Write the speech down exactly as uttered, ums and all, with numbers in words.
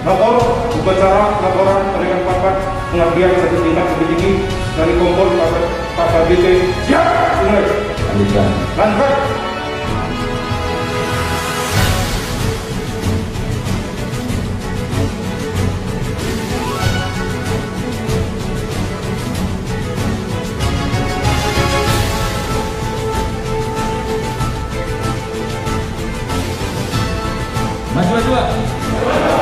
Nomor upacara laporan dengan papat pengabdian satu tingkat lebih tinggi dari Kompol K B P. Siap, mulai. Lanjutkan. Lanjutkan. Maju, maju, maju.